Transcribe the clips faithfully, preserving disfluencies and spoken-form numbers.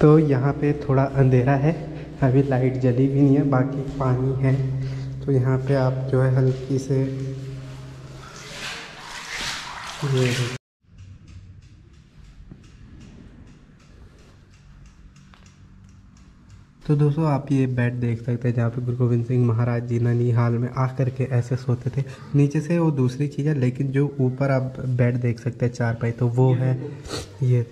तो यहाँ पे थोड़ा अंधेरा है, अभी लाइट जली भी नहीं है, बाकी पानी है। तो यहाँ पे आप जो है हल्की से ये तो दोस्तों आप ये बेड देख सकते हैं जहाँ पे गुरु गोविंद सिंह महाराज जी ननिहाल में आकर के ऐसे सोते थे। नीचे से वो दूसरी चीज़ है, लेकिन जो ऊपर आप बेड देख सकते हैं चारपाई, तो वो है ये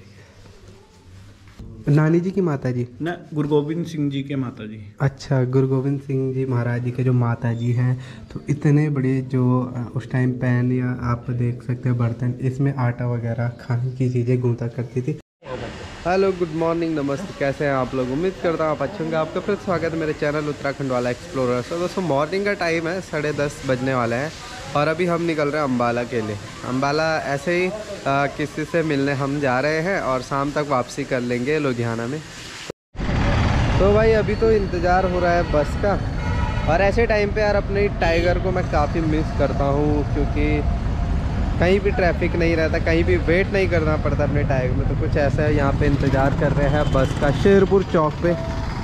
नानी जी की माता जी ना, गुरु गोविंद सिंह जी के माता जी। अच्छा, गुरु गोविंद सिंह जी महाराज जी के जो माता जी हैं, तो इतने बड़े जो उस टाइम पैन या आप देख सकते हैं बर्तन, इसमें आटा वगैरह खाने की चीज़ें गूंथा करती थी। हेलो, गुड मॉर्निंग, नमस्ते, कैसे हैं आप लोग? उम्मीद करता हूँ आप अच्छे होंगे। आपका फिर स्वागत है मेरे चैनल उत्तराखंड वाला एक्सप्लोरर। तो दोस्तों मॉर्निंग का टाइम है, साढ़े दस बजने वाले हैं और अभी हम निकल रहे हैं अम्बाला के लिए। अम्बाला ऐसे ही आ, किसी से मिलने हम जा रहे हैं और शाम तक वापसी कर लेंगे लुधियाना में। तो भाई अभी तो इंतज़ार हो रहा है बस का, और ऐसे टाइम पे यार अपने टाइगर को मैं काफ़ी मिस करता हूँ, क्योंकि कहीं भी ट्रैफिक नहीं रहता, कहीं भी वेट नहीं करना पड़ता अपने टाइगर में। तो कुछ ऐसा है, यहाँ पे इंतज़ार कर रहे हैं बस का शेरपुर चौक पे।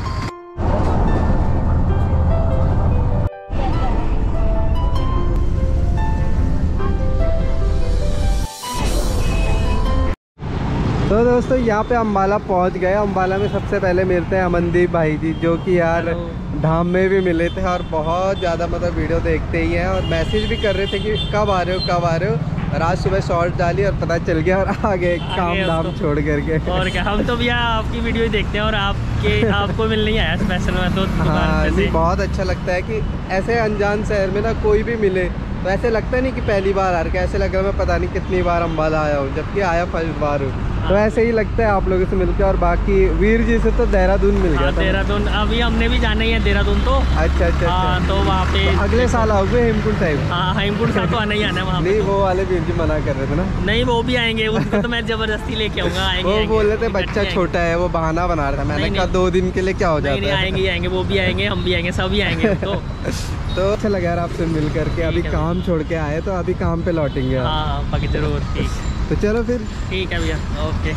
तो दोस्तों यहाँ पे अम्बाला पहुँच गए। अम्बाला में सबसे पहले मिलते हैं अमनदीप भाई जी, जो कि यार धाम में भी मिले थे और बहुत ज़्यादा मतलब वीडियो देखते ही हैं और मैसेज भी कर रहे थे कि कब आ रहे हो कब आ रहे हो। रात सुबह शॉर्ट डाली और पता चल गया और आ गए काम धाम तो छोड़ करके। और क्या, हम तो भैया आपकी वीडियो ही देखते हैं और आपके आपको मिलने ही आया स्पेशल में। तो हाँ नहीं, बहुत अच्छा लगता है कि ऐसे अनजान शहर में ना कोई भी मिले तो ऐसे लगता नहीं कि पहली बार आ रहा है, ऐसे लग रहा है मैं पता नहीं कितनी बार अम्बाला आया हूँ, जबकि आया फर्स्ट बार हूँ। तो ऐसे ही लगता है आप लोगों से मिलकर। और बाकी वीर जी से तो देहरादून मिल गया। देहरादून अभी हमने भी जाना ही है देहरादून तो। अच्छा अच्छा हाँ, तो वहाँ पे तो अगले साल आओगे हेमकुंड साहिब? हाँ, हेमकुंड साहिब तो आना ही आना है वहाँ। नहीं, वो वाले वीर जी मना कर रहे थे ना। नहीं, वो भी आएंगे, उनको तो मैं जबरदस्ती लेके आऊंगा। वो बोल रहे थे बच्चा छोटा है, वो बहाना बना रहा था। मैंने कहा दो दिन के लिए क्या हो जाता है। आएंगे आएंगे, वो भी आएंगे, हम भी आएंगे, सभी आएंगे। तो तो अच्छा लगा यार आपसे मिल करके। अभी काम छोड़ के आए तो अभी काम पे लौटेंगे। हाँ बाकी जरूर, ठीक। तो चलो फिर, ठीक है भैया, ओके।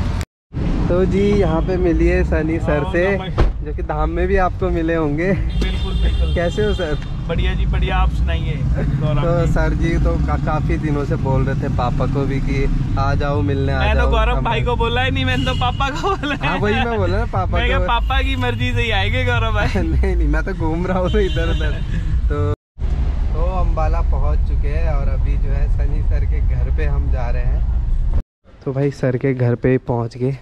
तो जी यहाँ पे मिलिए सनी सर से, जो कि धाम में भी आपको मिले होंगे। बिल्कुल बिल्कुल। कैसे हो सर? बढ़िया जी बढ़िया, आप सुनाइए। तो सर जी तो का, काफी दिनों से बोल रहे थे पापा को भी कि आ जाओ मिलने, आ मैं जाओ। तो गौरव भाई को बोला ही नहीं, मैंने तो पापा को बोला। हाँ वही मैं बोला ना, पापा मैं को। पापा की मर्जी से ही आएंगे गौरव भाई। नहीं नहीं, मैं तो घूम रहा हूँ इधर उधर। तो तो अम्बाला पहुँच चुके हैं और अभी जो है सनी सर के घर पे हम जा रहे हैं। तो भाई सर के घर पे पहुँच गए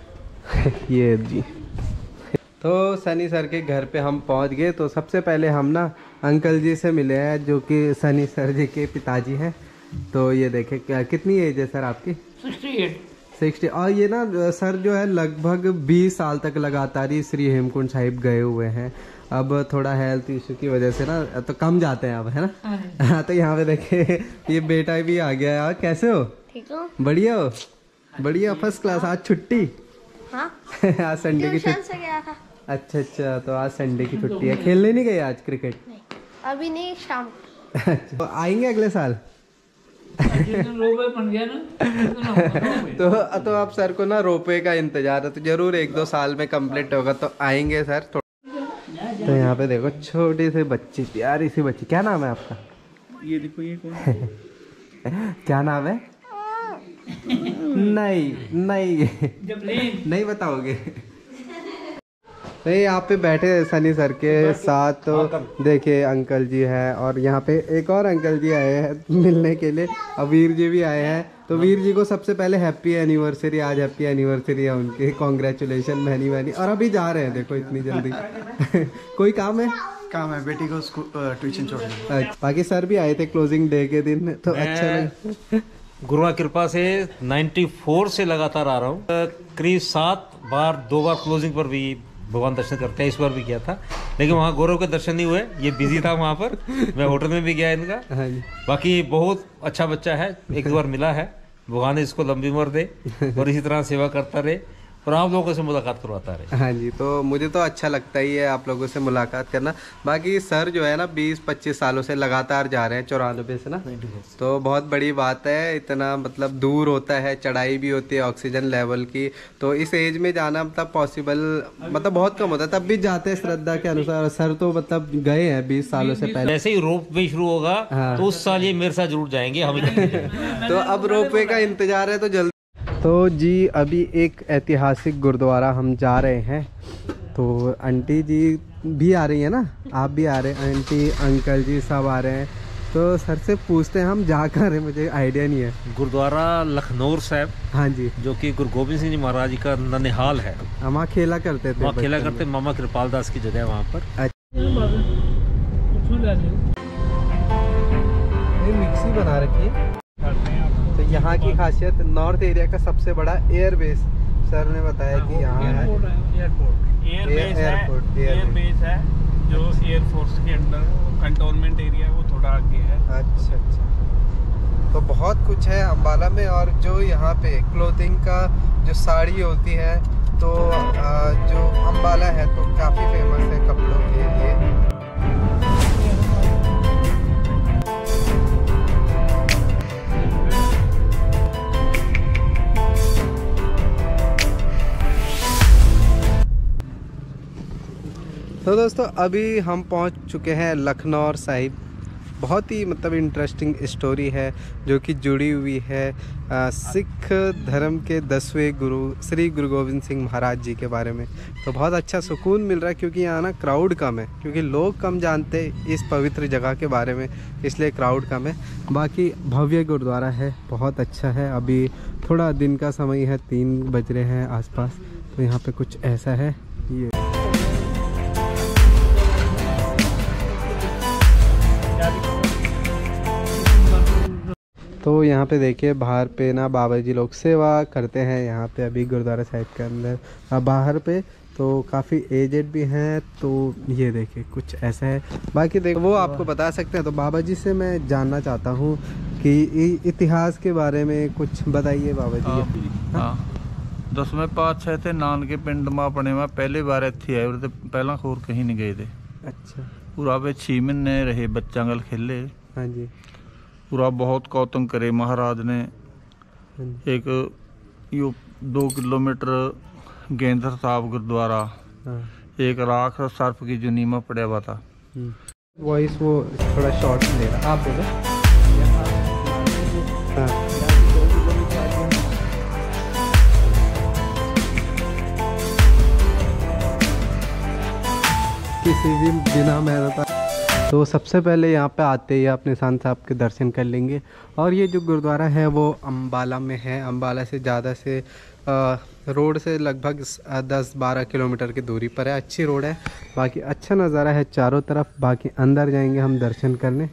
ये जी। तो सनी सर के घर पे हम पहुंच गए। तो सबसे पहले हम ना अंकल जी से मिले हैं, जो कि सनी सर जी के पिताजी हैं। तो ये देखे क्या, कितनी एज है सर आपकी? सिक्सटी। और ये ना सर जो है लगभग बीस साल तक लगातार ही श्री हेमकुंड साहिब गए हुए हैं। अब थोड़ा हेल्थ इशू की वजह से ना तो कम जाते हैं अब, है ना? हाँ तो यहाँ पे देखे ये बेटा भी आ गया यार। कैसे हो? ठीक हो? बढ़िया हो? बढ़िया, फर्स्ट क्लास। आज छुट्टी? हाँ। आज संडे की छुट्टी। अच्छा अच्छा, तो आज संडे की छुट्टी है। खेलने नहीं गए आज क्रिकेट? नहीं, अभी नहीं, शाम। अच्छा, तो आएंगे अगले साल? रोपवे बन गया ना। तो तो आप सर को ना रोपवे का इंतजार है, तो जरूर एक दो साल में कंप्लीट होगा तो आएंगे सर। तो यहाँ पे देखो छोटी सी बच्ची, प्यारी सी बच्ची। क्या नाम है आपका? ये देखो, ये कौन? क्या नाम है? नहीं नहीं नहीं बताओगे। नहीं, यहाँ पे बैठे सनी सर के साथ। तो देखिए अंकल जी हैं और यहाँ पे एक और अंकल जी आए हैं मिलने के लिए, और वीर जी भी आए हैं। तो वीर जी को सबसे पहले हैप्पी एनिवर्सरी, आज हैप्पी एनिवर्सरी है उनकी, कॉन्ग्रेचुलेशन मैनी मैनी। और अभी जा रहे हैं देखो इतनी जल्दी। कोई काम है? काम है, बेटी को ट्यूशन छोड़ना। बाकी सर भी आए थे क्लोजिंग डे के दिन, तो अच्छा लगा। गुरुआ कृपा से चौरानवे से लगातार आ रहा हूँ। करीब सात बार, दो बार क्लोजिंग पर भी भगवान दर्शन करते हैं, इस बार भी किया था, लेकिन वहाँ गौरव के दर्शन नहीं हुए, ये बिजी था वहाँ पर। मैं होटल में भी गया इनका। बाकी बहुत अच्छा बच्चा है, एक दो बार मिला है। भगवान इसको लंबी उम्र दे और इसी तरह सेवा करता रहे। और आप लोगों से मुलाकात करवाता रहे। हाँ जी, तो मुझे तो अच्छा लगता ही है आप लोगों से मुलाकात करना। बाकी सर जो है ना बीस पच्चीस सालों से लगातार जा रहे हैं चौरानवे से ना, तो बहुत बड़ी बात है। इतना मतलब दूर होता है, चढ़ाई भी होती है ऑक्सीजन लेवल की, तो इस एज में जाना मतलब पॉसिबल मतलब बहुत कम होता है, तब भी जाते हैं श्रद्धा के अनुसार। सर तो मतलब गए हैं बीस सालों से पहले। जैसे ही रोप वे शुरू होगा हाँ। तो उस साल ये मेरे साथ जरूर जाएंगे, हम इकट्ठे जाएंगे। तो अब रोप वे का इंतजार है तो जल्दी। तो जी अभी एक ऐतिहासिक गुरुद्वारा हम जा रहे हैं, तो आंटी जी भी आ रही है ना, आप भी आ रहे हैं, आंटी अंकल जी सब आ रहे हैं। तो सर से पूछते हैं हम जा कर रहे, मुझे आइडिया नहीं है। गुरुद्वारा लखनौर साहब, हाँ जी, जो कि गुरु गोविंद सिंह जी महाराज जी का ननिहाल है। हम वहाँ खेला करते थे, वहाँ खेला करते, मामा कृपाल दास की जगह है वहाँ पर। मिक्सी बना रखी है। तो यहाँ की खासियत नॉर्थ एरिया का सबसे बड़ा एयरबेस, सर ने बताया कि यहाँ है एयरपोर्ट एयरबेस है, एयरपोर्ट एयरबेस है जो एयरफोर्स के अंडर कंटोनमेंट एरिया है, वो थोड़ा आगे है। अच्छा अच्छा, तो बहुत कुछ है अम्बाला में। और जो यहाँ पे क्लोथिंग का जो साड़ी होती है, तो जो अम्बाला है तो काफ़ी फेमस है कपड़ों के लिए। तो दोस्तों अभी हम पहुंच चुके हैं लखनौर साहिब। बहुत ही मतलब इंटरेस्टिंग स्टोरी है जो कि जुड़ी हुई है आ, सिख धर्म के दसवें गुरु श्री गुरु गोविंद सिंह महाराज जी के बारे में। तो बहुत अच्छा सुकून मिल रहा है क्योंकि यहाँ ना क्राउड कम है, क्योंकि लोग कम जानते इस पवित्र जगह के बारे में, इसलिए क्राउड कम है। बाकी भव्य गुरुद्वारा है, बहुत अच्छा है। अभी थोड़ा दिन का समय है, तीन बज रहे हैं आसपास। तो यहाँ पे कुछ ऐसा है ये। तो यहाँ पे देखिए बाहर पे ना बाबा जी लोग सेवा करते हैं यहाँ पे अभी गुरुद्वारा साहिब के अंदर बाहर पे। तो काफ़ी एजेड भी हैं, तो ये देखिए कुछ ऐसा है। बाकी देख वो आपको बता सकते हैं। तो बाबा जी से मैं जानना चाहता हूँ कि इतिहास के बारे में कुछ बताइए बाबा जी। हाँ, दसवें पातशाह थे नानके पिंड में अपने में पहली बार इत्थे आए, तो पहला होर कहीं नहीं गए थे। अच्छा, पूरा वे छे महीने रहे, बच्चा गल खेले। हाँ जी, पूरा बहुत कौतम करे महाराज ने। एक यो दो किलोमीटर गेंदर साहब गुरुद्वारा, हाँ। एक राख सर्फ की जो नीमा पड़ा हुआ था। वॉइस वो थोड़ा शॉर्ट ले रहा, आप बोलो। हाँ। किसी भी बिना मेहनत। तो सबसे पहले यहाँ पे आते ही अपने निशान साहब के दर्शन कर लेंगे। और ये जो गुरुद्वारा है वो अम्बाला में है। अम्बाला से ज़्यादा से आ, रोड से लगभग दस बारह किलोमीटर की दूरी पर है। अच्छी रोड है, बाकी अच्छा नज़ारा है चारों तरफ। बाकी अंदर जाएंगे हम दर्शन करने।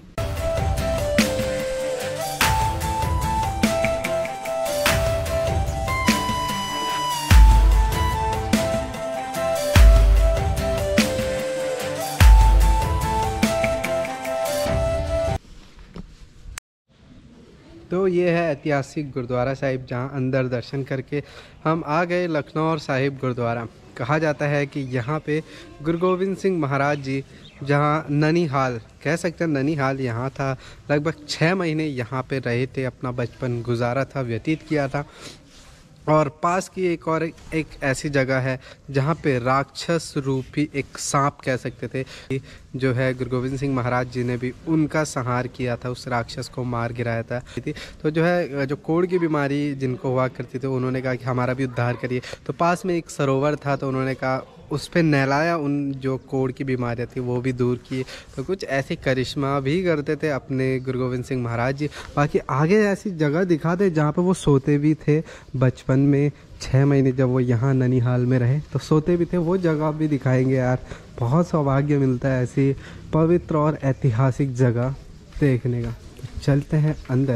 तो ये है ऐतिहासिक गुरुद्वारा साहिब, जहाँ अंदर दर्शन करके हम आ गए लखनौर साहिब गुरुद्वारा। कहा जाता है कि यहाँ पे गुरु गोविंद सिंह महाराज जी, जहाँ ननिहाल कह सकते हैं, ननिहाल यहाँ था। लगभग छः महीने यहाँ पे रहे थे, अपना बचपन गुजारा था, व्यतीत किया था। और पास की एक और एक ऐसी जगह है जहाँ पे राक्षस रूपी एक सांप कह सकते थे, जो है गुरु गोविंद सिंह महाराज जी ने भी उनका संहार किया था, उस राक्षस को मार गिराया था। तो जो है जो कोढ़ की बीमारी जिनको हुआ करती थी, उन्होंने कहा कि हमारा भी उद्धार करिए। तो पास में एक सरोवर था, तो उन्होंने कहा उस पर नहलाया, उन जो कोढ़ की बीमारियाँ थी वो भी दूर की। तो कुछ ऐसे करिश्मा भी करते थे अपने गुरु गोविंद सिंह महाराज जी। बाकी आगे ऐसी जगह दिखाते जहाँ पे वो सोते भी थे बचपन में। छः महीने जब वो यहाँ ननिहाल में रहे तो सोते भी थे, वो जगह भी दिखाएंगे यार। बहुत सौभाग्य मिलता है ऐसी पवित्र और ऐतिहासिक जगह देखने का। तो चलते हैं अंदर।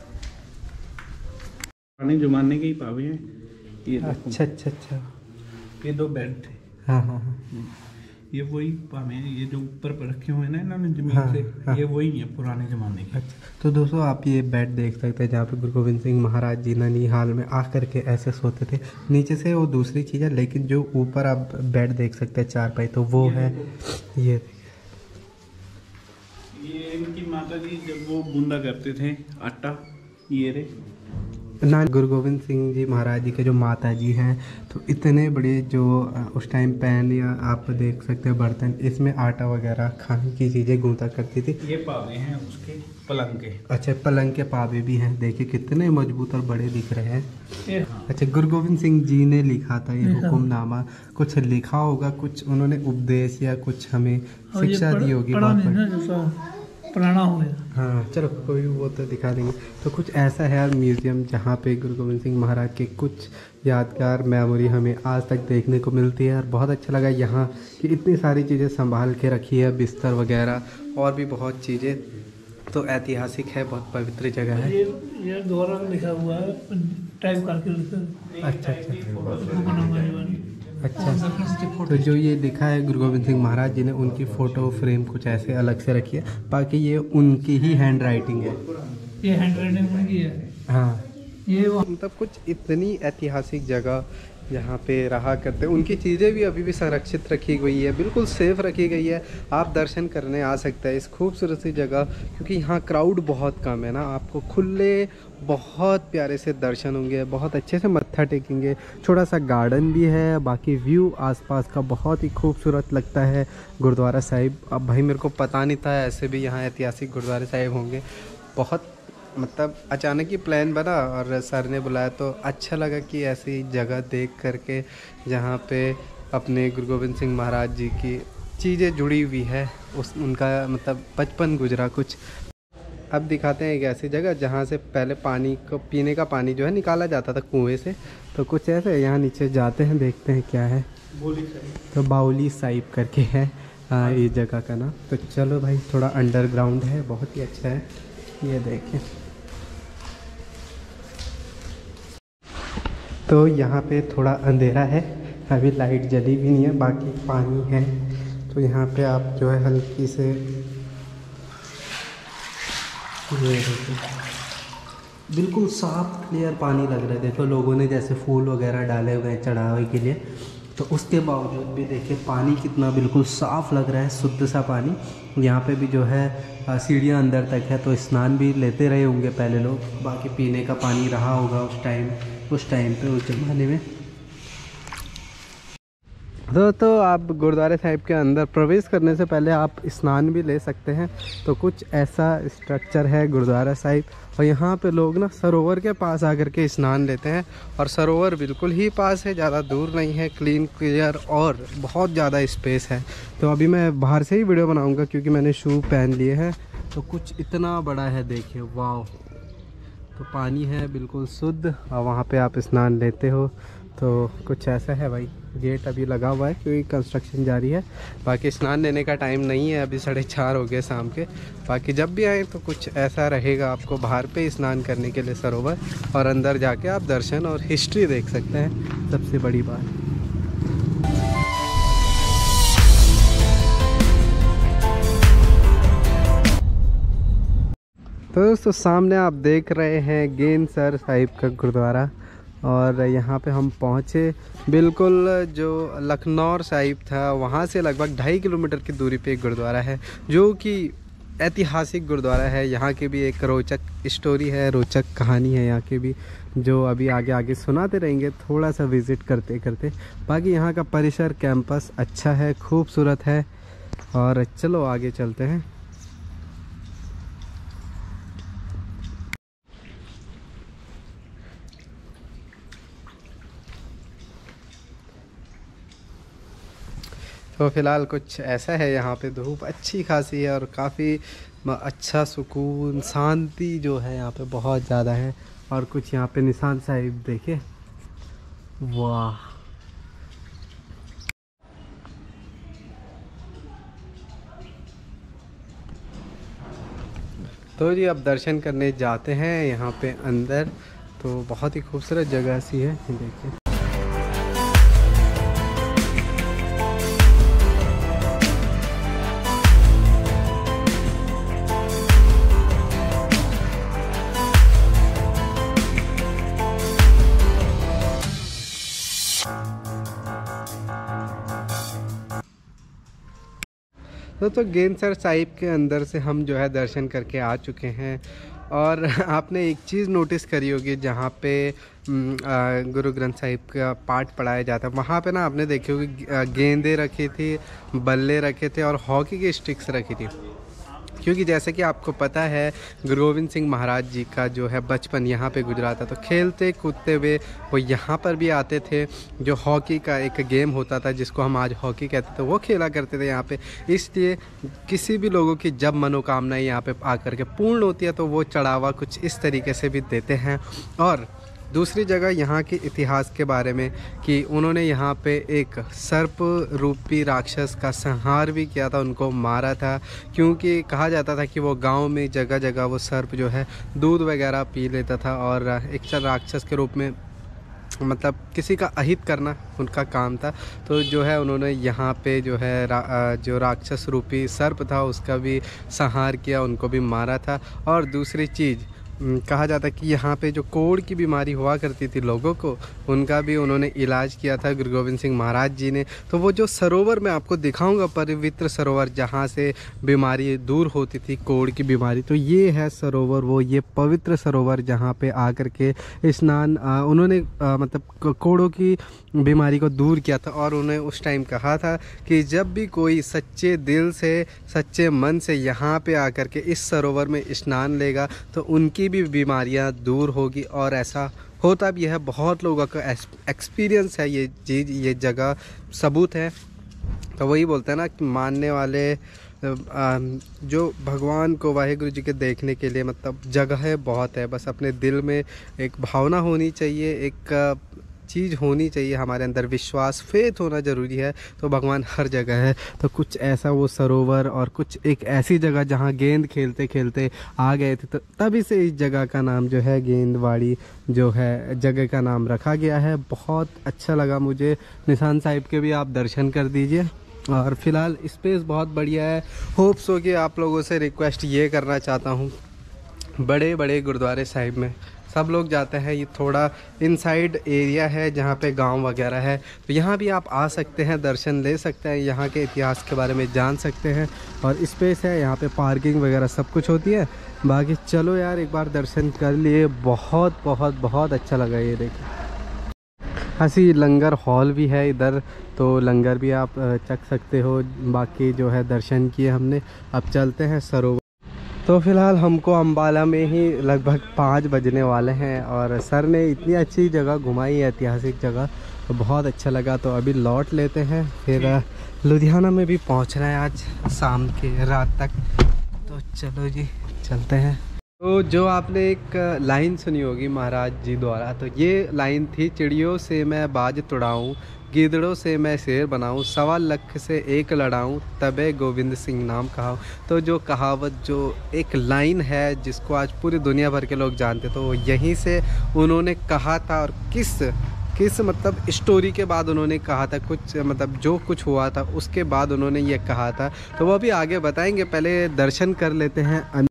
पुराने जमाने के ही पावे हैं ये। अच्छा अच्छा अच्छा, ये दो बेड थे। हाँ हाँ हाँ। ये वही पावे हैं, ये जो ऊपर पर रखे हुए हैं ना इन्होंने जमीन हाँ, से, हाँ। ये वही है पुराने जमाने के। अच्छा, तो दोस्तों आप ये बेड देख सकते हैं जहाँ पे गुरु गोविंद सिंह महाराज जी ननिहाल में आकर के ऐसे सोते थे। नीचे से वो दूसरी चीज़ है, लेकिन जो ऊपर आप बेड देख सकते हैं चार पाई, तो वो है ये। ये इनकी माता जी जब वो बूंदा करते थे आटा, ये रे ना गुरु गोविंद सिंह जी महाराज जी के जो माता जी हैं, तो इतने बड़े जो उस टाइम पैन या आप देख सकते हैं बर्तन, इसमें आटा वगैरह खाने की चीज़ें गूंथा करती थी। ये पावे हैं उसके पलंग के। अच्छा, पलंग के पावे भी हैं, देखिए कितने मजबूत और बड़े दिख रहे हैं। ये हाँ। अच्छा, गुरु गोविंद सिंह जी ने लिखा था ये हुक्मनामा, कुछ लिखा होगा, कुछ उन्होंने उपदेश या कुछ हमें शिक्षा दी होगी बहुत बड़ी। पुराना हो गया। हाँ चलो, कोई वो तो दिखा देंगे। तो कुछ ऐसा है यार म्यूज़ियम जहाँ पे गुरु गोविंद सिंह महाराज के कुछ यादगार मेमोरी हमें आज तक देखने को मिलती है। और बहुत अच्छा लगा यहाँ कि इतनी सारी चीज़ें संभाल के रखी है, बिस्तर वगैरह और भी बहुत चीज़ें। तो ऐतिहासिक है, बहुत पवित्र जगह है। ये ये दोबारा लिखा हुआ है, टाइप करके लिखा। अच्छा अच्छा अच्छा, तो जो ये लिखा है गुरु गोविंद सिंह महाराज जी ने, उनकी फ़ोटो फ्रेम कुछ ऐसे अलग से रखी है, बाकी ये उनकी ही हैंड राइटिंग है। ये हैंड राइटिंग उनकी है। हाँ, ये मतलब कुछ इतनी ऐतिहासिक जगह यहाँ पे रहा करते, उनकी चीज़ें भी अभी भी संरक्षित रखी गई है, बिल्कुल सेफ रखी गई है। आप दर्शन करने आ सकते हैं इस खूबसूरत सी जगह, क्योंकि यहाँ क्राउड बहुत कम है ना, आपको खुले बहुत प्यारे से दर्शन होंगे, बहुत अच्छे से मत्था टेकेंगे। छोटा सा गार्डन भी है, बाकी व्यू आसपास का बहुत ही खूबसूरत लगता है। गुरुद्वारा साहिब, अब भाई मेरे को पता नहीं था ऐसे भी यहाँ ऐतिहासिक गुरुद्वारे साहिब होंगे। बहुत मतलब अचानक ही प्लान बना और सर ने बुलाया, तो अच्छा लगा कि ऐसी जगह देख करके जहाँ पे अपने गुरु गोविंद सिंह महाराज जी की चीज़ें जुड़ी हुई है, उस उनका मतलब बचपन गुजरा कुछ। अब दिखाते हैं एक ऐसी जगह जहाँ से पहले पानी को, पीने का पानी जो है निकाला जाता था कुएं से। तो कुछ ऐसे यहाँ नीचे जाते हैं, देखते हैं क्या है। तो बाउली साहिब करके है आ, ये जगह का नाम। तो चलो भाई, थोड़ा अंडरग्राउंड है, बहुत ही अच्छा है। ये देखें, तो यहाँ पे थोड़ा अंधेरा है, अभी लाइट जली भी नहीं है, बाकी पानी है। तो यहाँ पे आप जो है हल्की से ये बिल्कुल साफ क्लियर पानी लग रहा है। देखो लोगों ने जैसे फूल वगैरह डाले हुए हैं चढ़ावे के लिए, तो उसके बावजूद भी देखिए पानी कितना बिल्कुल साफ़ लग रहा है, शुद्ध सा पानी। यहाँ पे भी जो है सीढ़ियाँ अंदर तक है, तो स्नान भी लेते रहे होंगे पहले लोग, बाकी पीने का पानी रहा होगा उस टाइम उस टाइम पे उस ज़माने में। तो तो आप गुरुद्वारे साहिब के अंदर प्रवेश करने से पहले आप स्नान भी ले सकते हैं। तो कुछ ऐसा स्ट्रक्चर है गुरुद्वारा साहिब, और यहाँ पे लोग ना सरोवर के पास आकर के स्नान लेते हैं। और सरोवर बिल्कुल ही पास है, ज़्यादा दूर नहीं है, क्लीन क्लियर और बहुत ज़्यादा स्पेस है। तो अभी मैं बाहर से ही वीडियो बनाऊँगा क्योंकि मैंने शू पहन लिए हैं। तो कुछ इतना बड़ा है, देखिए वाह। तो पानी है बिल्कुल शुद्ध, और वहाँ पे आप स्नान लेते हो। तो कुछ ऐसा है भाई। गेट अभी लगा हुआ है क्योंकि कंस्ट्रक्शन जारी है, बाकी स्नान लेने का टाइम नहीं है, अभी साढ़े चार हो गए शाम के। बाकी जब भी आए तो कुछ ऐसा रहेगा, आपको बाहर पे स्नान करने के लिए सरोवर, और अंदर जाके आप दर्शन और हिस्ट्री देख सकते हैं, सबसे बड़ी बात। तो दोस्तों सामने आप देख रहे हैं गेनसर साहिब का गुरुद्वारा, और यहाँ पे हम पहुँचे बिल्कुल जो लखनौर साहिब था वहाँ से लगभग ढाई किलोमीटर की दूरी पे एक गुरुद्वारा है, जो कि ऐतिहासिक गुरुद्वारा है। यहाँ की भी एक रोचक स्टोरी है, रोचक कहानी है यहाँ की भी, जो अभी आगे आगे सुनाते रहेंगे थोड़ा सा विज़िट करते करते। बाकी यहाँ का परिसर कैंपस अच्छा है, खूबसूरत है, और चलो आगे चलते हैं। तो फ़िलहाल कुछ ऐसा है, यहाँ पे धूप अच्छी खासी है और काफ़ी अच्छा सुकून शांति जो है यहाँ पे बहुत ज़्यादा है। और कुछ यहाँ पे निशान साहिब देखे, वाह। तो जी अब दर्शन करने जाते हैं यहाँ पे अंदर। तो बहुत ही खूबसूरत जगह सी है, देखिए। तो तो गेंदसर साहिब के अंदर से हम जो है दर्शन करके आ चुके हैं। और आपने एक चीज़ नोटिस करी होगी, जहाँ पे गुरु ग्रंथ साहिब का पाठ पढ़ाया जाता है वहाँ पे ना आपने देखी होगी गेंदें रखी थी, बल्ले रखे थे और हॉकी की स्टिक्स रखी थी। क्योंकि जैसे कि आपको पता है गुरु गोविंद सिंह महाराज जी का जो है बचपन यहाँ पे गुजरा था, तो खेलते कूदते हुए वो यहाँ पर भी आते थे। जो हॉकी का एक गेम होता था जिसको हम आज हॉकी कहते थे, वो खेला करते थे यहाँ पे। इसलिए किसी भी लोगों की जब मनोकामनाएं यहाँ पे आकर के पूर्ण होती है तो वो चढ़ावा कुछ इस तरीके से भी देते हैं। और दूसरी जगह यहाँ के इतिहास के बारे में कि उन्होंने यहाँ पे एक सर्प रूपी राक्षस का संहार भी किया था, उनको मारा था। क्योंकि कहा जाता था कि वो गांव में जगह जगह वो सर्प जो है दूध वगैरह पी लेता था और एक राक्षस के रूप में मतलब किसी का अहित करना उनका काम था। तो जो है उन्होंने यहाँ पे जो है रा, जो राक्षस रूपी सर्प था उसका भी संहार किया, उनको भी मारा था। और दूसरी चीज़ कहा जाता है कि यहाँ पे जो कोढ़ की बीमारी हुआ करती थी लोगों को, उनका भी उन्होंने इलाज किया था गुरु गोविंद सिंह महाराज जी ने। तो वो जो सरोवर मैं आपको दिखाऊंगा, पवित्र सरोवर जहाँ से बीमारी दूर होती थी कोढ़ की बीमारी, तो ये है सरोवर, वो ये पवित्र सरोवर जहाँ पे आकर के स्नान उन्होंने आ, मतलब कोढ़ों की बीमारी को दूर किया था। और उन्हें उस टाइम कहा था कि जब भी कोई सच्चे दिल से सच्चे मन से यहाँ पे आकर के इस सरोवर में स्नान लेगा तो उनकी भी बीमारियाँ दूर होगी। और ऐसा होता भी है, बहुत लोगों का एक्सपीरियंस है, ये चीज़ ये जगह सबूत है। तो वही बोलते हैं ना कि मानने वाले जो भगवान को वाहिगुरु जी के देखने के लिए मतलब जगह बहुत है, बस अपने दिल में एक भावना होनी चाहिए, एक चीज़ होनी चाहिए हमारे अंदर, विश्वास फेथ होना ज़रूरी है। तो भगवान हर जगह है। तो कुछ ऐसा वो सरोवर और कुछ एक ऐसी जगह जहाँ गेंद खेलते खेलते आ गए थे, तो तभी से इस जगह का नाम जो है गेंदवाड़ी जो है जगह का नाम रखा गया है। बहुत अच्छा लगा मुझे। निशान साहिब के भी आप दर्शन कर दीजिए। और फिलहाल स्पेस बहुत बढ़िया है। होप्स हो कि आप लोगों से रिक्वेस्ट ये करना चाहता हूँ, बड़े बड़े गुरुद्वारे साहिब में सब लोग जाते हैं, ये थोड़ा इनसाइड एरिया है जहाँ पे गांव वगैरह है, तो यहाँ भी आप आ सकते हैं, दर्शन ले सकते हैं, यहाँ के इतिहास के बारे में जान सकते हैं। और स्पेस है यहाँ पे, पार्किंग वगैरह सब कुछ होती है। बाकी चलो यार एक बार दर्शन कर लिए, बहुत बहुत बहुत अच्छा लगा। ये देखिए हंसी लंगर हॉल भी है इधर, तो लंगर भी आप चख सकते हो। बाकी जो है दर्शन किए हमने, अब चलते हैं सरोवर। तो फ़िलहाल हमको अम्बाला में ही लगभग पाँच बजने वाले हैं और सर ने इतनी अच्छी जगह घुमाई है, ऐतिहासिक जगह, तो बहुत अच्छा लगा। तो अभी लौट लेते हैं, फिर लुधियाना में भी पहुंचना है आज शाम के रात तक। तो चलो जी चलते हैं। तो जो आपने एक लाइन सुनी होगी महाराज जी द्वारा, तो ये लाइन थी, चिड़ियों से मैं बाज तुड़ाऊँ, गिदड़ों से मैं शेर बनाऊं, सवा लख से एक लड़ाऊं, तबे गोविंद सिंह नाम कहाऊं। तो जो कहावत, जो एक लाइन है जिसको आज पूरी दुनिया भर के लोग जानते, तो यहीं से उन्होंने कहा था। और किस किस मतलब स्टोरी के बाद उन्होंने कहा था, कुछ मतलब जो कुछ हुआ था उसके बाद उन्होंने ये कहा था, तो वो भी आगे बताएंगे। पहले दर्शन कर लेते हैं।